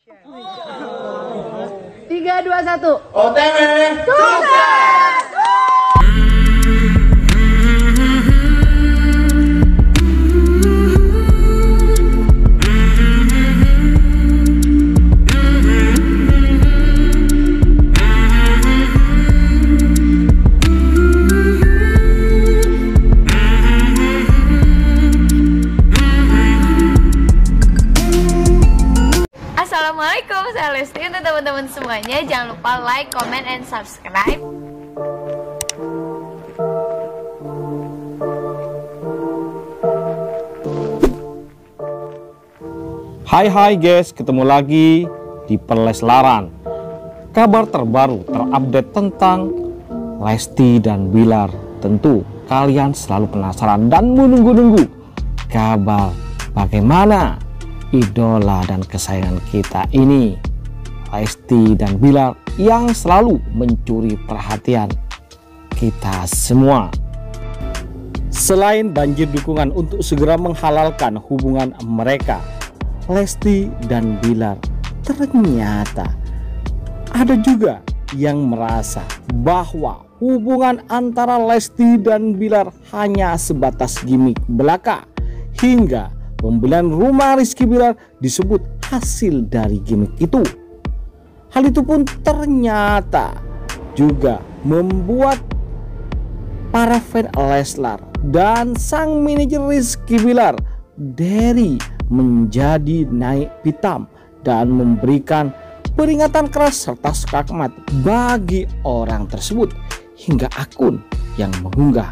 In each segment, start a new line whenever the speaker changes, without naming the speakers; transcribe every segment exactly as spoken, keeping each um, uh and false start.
Tiga, dua, satu.
O T W
Sukses!
Assalamualaikum, saya Lesti. Untuk teman-teman semuanya, jangan lupa like, comment, and subscribe.
Hai hai guys, ketemu lagi di Perleslaran. Kabar terbaru terupdate tentang Lesti dan Bilar. Tentu kalian selalu penasaran dan menunggu-nunggu kabar bagaimana idola dan kesayangan kita ini, Lesti dan Bilar, yang selalu mencuri perhatian kita semua. Selain banjir dukungan untuk segera menghalalkan hubungan mereka, Lesti dan Bilar, ternyata ada juga yang merasa bahwa hubungan antara Lesti dan Bilar hanya sebatas gimmick belaka, hingga pembelian rumah Rizky Bilar disebut hasil dari gimmick itu. Hal itu pun ternyata juga membuat para fan Leslar dan sang manajer Rizky Bilar dari menjadi naik pitam dan memberikan peringatan keras serta skakmat bagi orang tersebut, hingga akun yang mengunggah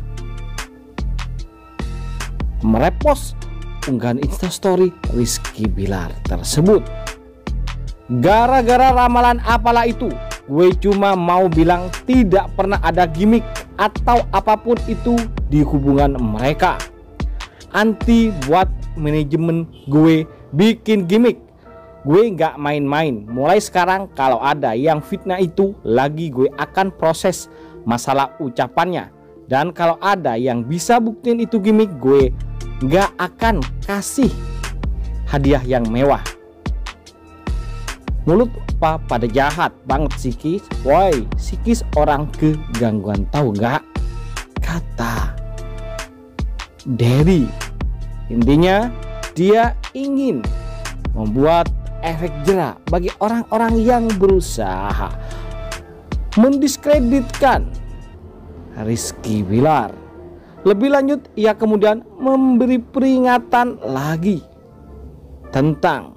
merepost unggahan instastory Rizky Bilar tersebut. Gara-gara ramalan apalah itu, gue cuma mau bilang tidak pernah ada gimmick atau apapun itu di hubungan mereka. Anti buat manajemen gue bikin gimmick. Gue nggak main-main. Mulai sekarang kalau ada yang fitnah itu lagi, gue akan proses masalah ucapannya. Dan kalau ada yang bisa buktiin itu gimmick, gue nggak akan kasih hadiah yang mewah. Mulut apa pada jahat banget Sikis. Woi, Sikis orang kegangguan, tahu nggak? Kata Derry. Intinya dia ingin membuat efek jera bagi orang-orang yang berusaha mendiskreditkan Rizky Bilar. Lebih lanjut, ia kemudian memberi peringatan lagi tentang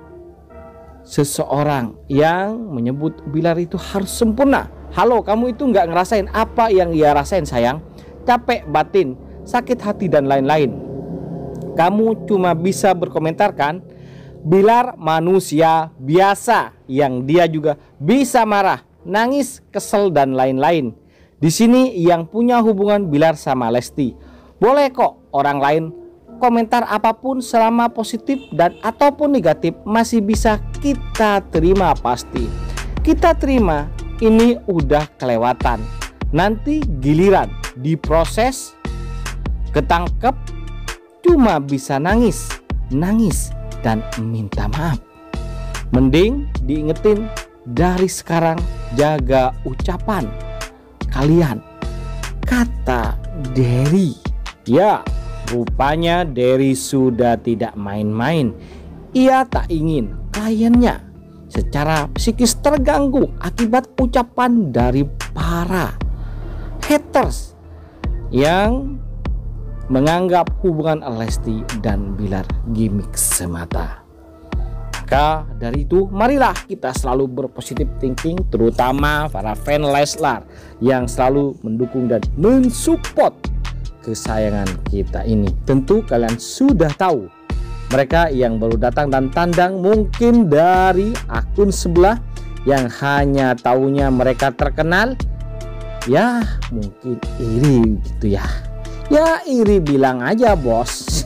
seseorang yang menyebut Bilar itu harus sempurna. Halo, kamu itu nggak ngerasain apa yang ia rasain sayang? Capek batin, sakit hati dan lain-lain. Kamu cuma bisa berkomentar kan? Bilar manusia biasa yang dia juga bisa marah, nangis, kesel dan lain-lain. Di sini yang punya hubungan Bilar sama Lesti, boleh kok orang lain komentar apapun selama positif dan ataupun negatif masih bisa kita terima pasti. Kita terima, ini udah kelewatan. Nanti giliran diproses, ketangkep, cuma bisa nangis, nangis dan minta maaf. Mending diingetin dari sekarang, jaga ucapan kalian, kata Derry. Ya, rupanya Derry sudah tidak main-main. Ia tak ingin kliennya secara psikis terganggu akibat ucapan dari para haters yang menganggap hubungan Lesti dan Bilar gimmick semata. Maka dari itu, marilah kita selalu berpositif thinking, terutama para fan Leslar yang selalu mendukung dan mensupport kesayangan kita ini. Tentu kalian sudah tahu, mereka yang baru datang dan tandang mungkin dari akun sebelah yang hanya taunya mereka terkenal, ya mungkin iri gitu ya. Ya iri bilang aja bos.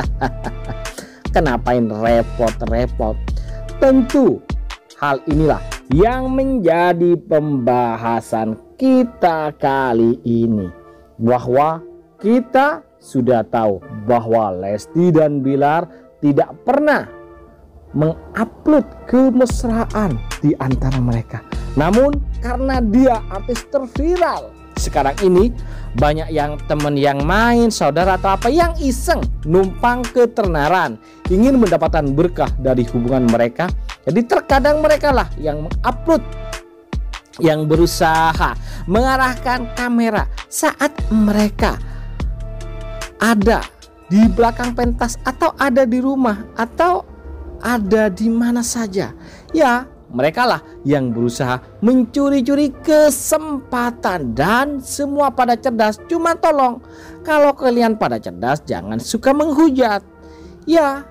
Kenapain repot-repot? Tentu hal inilah yang menjadi pembahasan kita kali ini, bahwa kita sudah tahu bahwa Lesti dan Bilar tidak pernah mengupload kemesraan di antara mereka. Namun karena dia artis terviral sekarang ini, banyak yang temen yang main, saudara atau apa yang iseng numpang ketenaran ingin mendapatkan berkah dari hubungan mereka. Jadi terkadang mereka lah yang mengupload, yang berusaha mengarahkan kamera saat mereka ada di belakang pentas atau ada di rumah atau ada di mana saja. Ya, mereka lah yang berusaha mencuri-curi kesempatan, dan semua pada cerdas. Cuma tolong, kalau kalian pada cerdas jangan suka menghujat. Ya,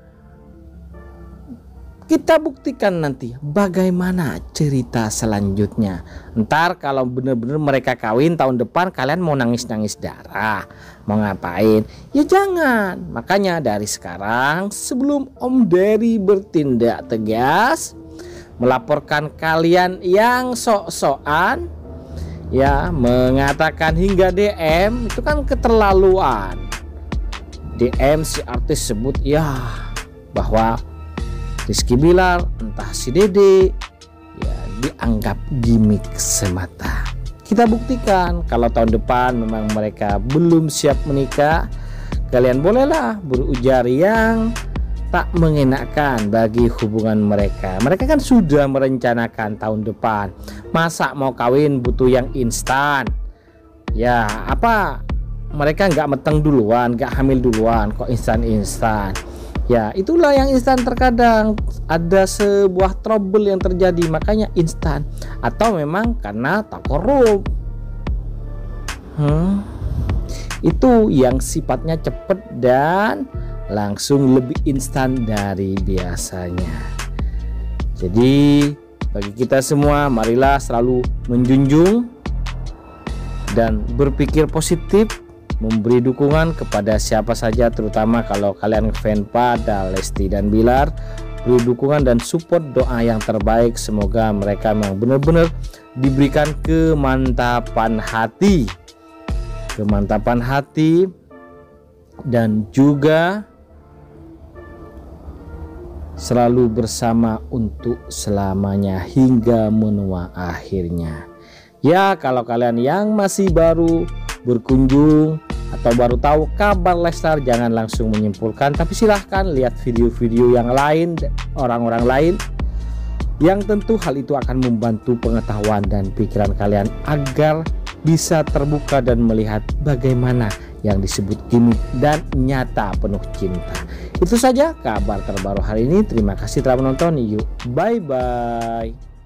kita buktikan nanti bagaimana cerita selanjutnya. Ntar kalau bener-bener mereka kawin tahun depan, kalian mau nangis-nangis darah, mau ngapain? Ya jangan. Makanya dari sekarang, sebelum Om Dery bertindak tegas melaporkan kalian yang sok-sokan, ya mengatakan hingga D M, itu kan keterlaluan. D M si artis sebut ya bahwa Rizky Bilar entah si Dede ya dianggap gimmick semata. Kita buktikan kalau tahun depan memang mereka belum siap menikah, kalian bolehlah berujar yang tak mengenakan bagi hubungan mereka. Mereka kan sudah merencanakan tahun depan. Masa mau kawin butuh yang instan? Ya apa mereka nggak meteng duluan, nggak hamil duluan kok instan-instan? Ya itulah yang instan, terkadang ada sebuah trouble yang terjadi makanya instan, atau memang karena tak korup. hmm, Itu yang sifatnya cepat dan langsung lebih instan dari biasanya. Jadi bagi kita semua, marilah selalu menjunjung dan berpikir positif, memberi dukungan kepada siapa saja, terutama kalau kalian fan pada Lesti dan Bilar. Beri dukungan dan support, doa yang terbaik, semoga mereka memang benar-benar diberikan kemantapan hati kemantapan hati dan juga selalu bersama untuk selamanya hingga menua akhirnya. Ya, kalau kalian yang masih baru berkunjung atau baru tahu kabar Leslar, jangan langsung menyimpulkan, tapi silahkan lihat video-video yang lain, orang-orang lain, yang tentu hal itu akan membantu pengetahuan dan pikiran kalian agar bisa terbuka dan melihat bagaimana yang disebut gimmick dan nyata penuh cinta. Itu saja kabar terbaru hari ini. Terima kasih telah menonton. Yuk, bye bye.